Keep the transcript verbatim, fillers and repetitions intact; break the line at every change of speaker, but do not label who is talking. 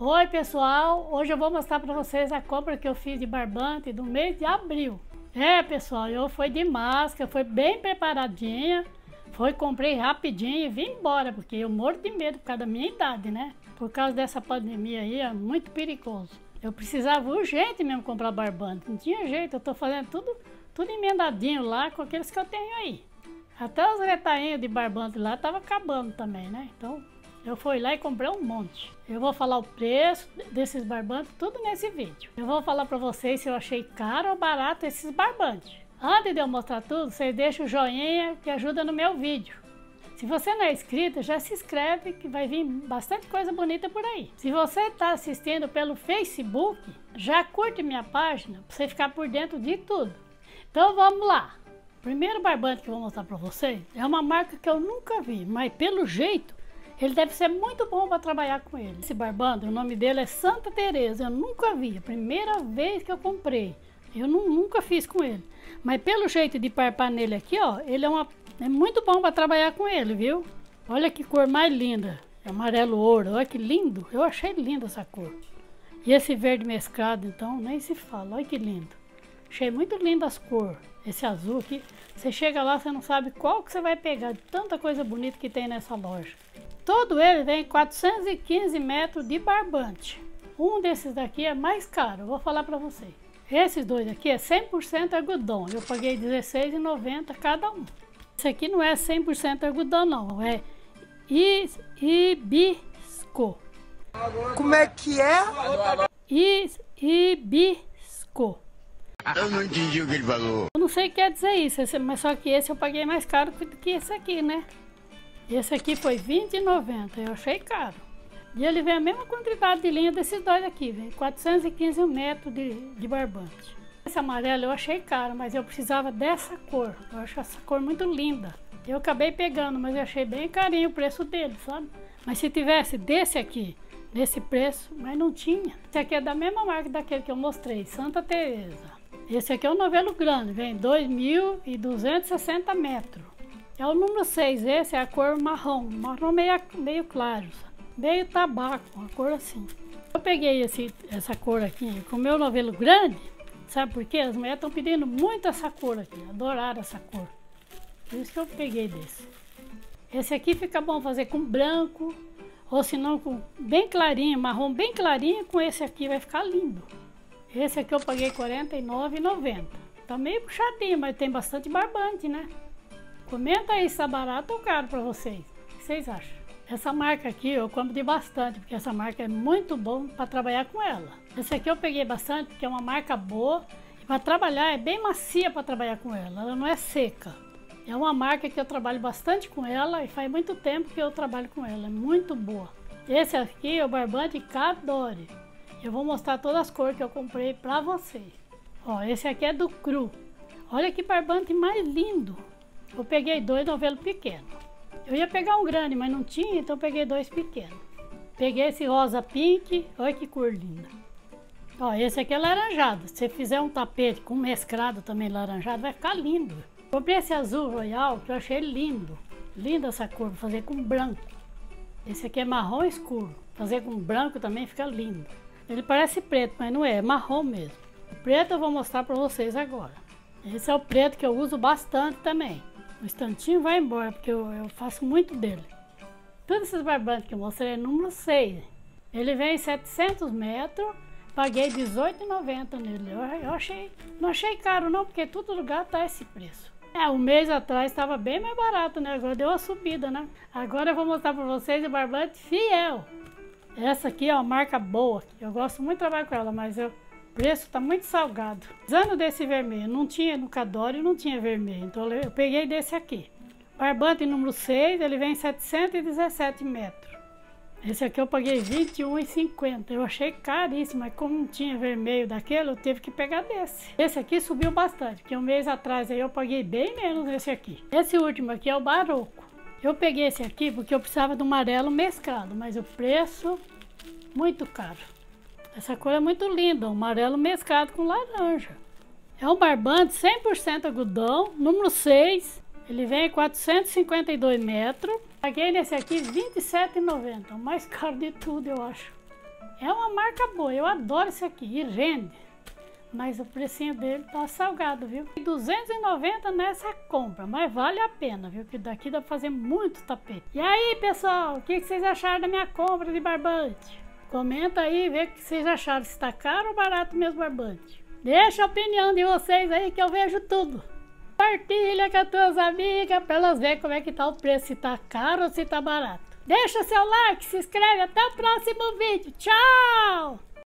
Oi pessoal, hoje eu vou mostrar para vocês a compra que eu fiz de barbante do mês de abril. É pessoal, eu fui de máscara, foi bem preparadinha, foi, comprei rapidinho e vim embora, porque eu morro de medo por causa da minha idade, né? Por causa dessa pandemia aí, é muito perigoso. Eu precisava urgente mesmo comprar barbante, não tinha jeito, eu tô fazendo tudo, tudo emendadinho lá com aqueles que eu tenho aí. Até os retainhos de barbante lá tava acabando também, né? Então eu fui lá e comprei um monte. Eu vou falar o preço desses barbantes tudo nesse vídeo. Eu vou falar para vocês se eu achei caro ou barato esses barbantes. Antes de eu mostrar tudo, vocês deixam o joinha que ajuda no meu vídeo. Se você não é inscrito, já se inscreve que vai vir bastante coisa bonita por aí. Se você está assistindo pelo Facebook, já curte minha página para você ficar por dentro de tudo. Então vamos lá. O primeiro barbante que eu vou mostrar para vocês é uma marca que eu nunca vi, mas pelo jeito ele deve ser muito bom para trabalhar com ele. Esse barbante, o nome dele é Santa Teresa, eu nunca vi, a primeira vez que eu comprei. Eu não, nunca fiz com ele. Mas pelo jeito de parpar nele aqui, ó, ele é, uma, é muito bom para trabalhar com ele, viu? Olha que cor mais linda, é amarelo ouro, olha que lindo. Eu achei linda essa cor. E esse verde mesclado, então, nem se fala, olha que lindo. Achei muito lindo as cores. Esse azul aqui, você chega lá, você não sabe qual que você vai pegar, de tanta coisa bonita que tem nessa loja. Todo ele vem quatrocentos e quinze metros de barbante. Um desses daqui é mais caro, eu vou falar para vocês. Esses dois aqui é cem por cento algodão, eu paguei dezesseis reais e noventa centavos cada um. Esse aqui não é cem por cento algodão não, é hibisco.
Como é que é?
Hibisco.
Eu não entendi o que ele falou.
Eu não sei o que quer dizer isso, mas só que esse eu paguei mais caro do que esse aqui, né? Esse aqui foi vinte reais e noventa centavos, eu achei caro. E ele vem a mesma quantidade de linha desses dois aqui, vem quatrocentos e quinze metros de, de barbante. Esse amarelo eu achei caro, mas eu precisava dessa cor, eu acho essa cor muito linda. Eu acabei pegando, mas eu achei bem carinho o preço dele, sabe? Mas se tivesse desse aqui, nesse preço, mas não tinha. Esse aqui é da mesma marca daquele que eu mostrei, Santa Teresa. Esse aqui é o novelo grande, vem dois mil e duzentos e sessenta metros. É o número seis, esse é a cor marrom, marrom meio, meio claro, meio tabaco, uma cor assim. Eu peguei esse, essa cor aqui com o meu novelo grande, sabe por quê? As mulheres estão pedindo muito essa cor aqui, adoraram essa cor. Por isso que eu peguei desse. Esse aqui fica bom fazer com branco, ou se não com bem clarinho, marrom bem clarinho, com esse aqui vai ficar lindo. Esse aqui eu paguei quarenta e nove reais e noventa centavos. Tá meio puxadinho, mas tem bastante barbante, né? Comenta aí se tá barato ou caro para vocês. O que vocês acham? Essa marca aqui eu compro de bastante, porque essa marca é muito bom para trabalhar com ela. Esse aqui eu peguei bastante, porque é uma marca boa. E para trabalhar é bem macia para trabalhar com ela, ela não é seca. É uma marca que eu trabalho bastante com ela e faz muito tempo que eu trabalho com ela, é muito boa. Esse aqui é o barbante Cadore. Eu vou mostrar todas as cores que eu comprei para vocês. Ó, esse aqui é do Cru. Olha que barbante mais lindo. Eu peguei dois novelos pequenos. Eu ia pegar um grande, mas não tinha, então eu peguei dois pequenos. Peguei esse rosa pink, olha que cor linda. Ó, esse aqui é laranjado. Se você fizer um tapete com mesclado também laranjado, vai ficar lindo. Comprei esse azul royal, que eu achei lindo. Linda essa cor, vou fazer com branco. Esse aqui é marrom escuro. Fazer com branco também fica lindo. Ele parece preto, mas não é, é marrom mesmo. O preto eu vou mostrar para vocês agora. Esse é o preto que eu uso bastante também. O instantinho vai embora, porque eu, eu faço muito dele. Todos esses barbantes que eu mostrei é número seis. Ele vem em setecentos metros, paguei dezoito reais e noventa centavos nele. Eu, eu achei, não achei caro não, porque todo lugar tá esse preço. É, um mês atrás estava bem mais barato, né? Agora deu uma subida, né? Agora eu vou mostrar para vocês o barbante Fiel. Essa aqui é uma marca boa, eu gosto muito de trabalhar com ela, mas eu... o preço está muito salgado. Usando desse vermelho, não tinha no Cadore, não tinha vermelho, então eu peguei desse aqui. Barbante número seis, ele vem em setecentos e dezessete metros. Esse aqui eu paguei vinte e um reais e cinquenta centavos. Eu achei caríssimo, mas como não tinha vermelho daquele, eu tive que pegar desse. Esse aqui subiu bastante, porque um mês atrás aí eu paguei bem menos esse aqui. Esse último aqui é o Barroco. Eu peguei esse aqui porque eu precisava do amarelo mesclado, mas o preço muito caro. Essa cor é muito linda, um amarelo mesclado com laranja. É um barbante cem por cento algodão, número seis. Ele vem em quatrocentos e cinquenta e dois metros. Paguei nesse aqui vinte e sete reais e noventa centavos, o mais caro de tudo, eu acho. É uma marca boa, eu adoro isso aqui e rende. Mas o precinho dele tá salgado, viu? duzentos e noventa nessa compra, mas vale a pena, viu? Que daqui dá pra fazer muito tapete. E aí, pessoal, o que que vocês acharam da minha compra de barbante? Comenta aí e vê o que vocês acharam, se tá caro ou barato mesmo barbante. Deixa a opinião de vocês aí que eu vejo tudo. Partilha com as tuas amigas pra elas verem como é que tá o preço, se tá caro ou se tá barato. Deixa seu like, se inscreve, até o próximo vídeo. Tchau!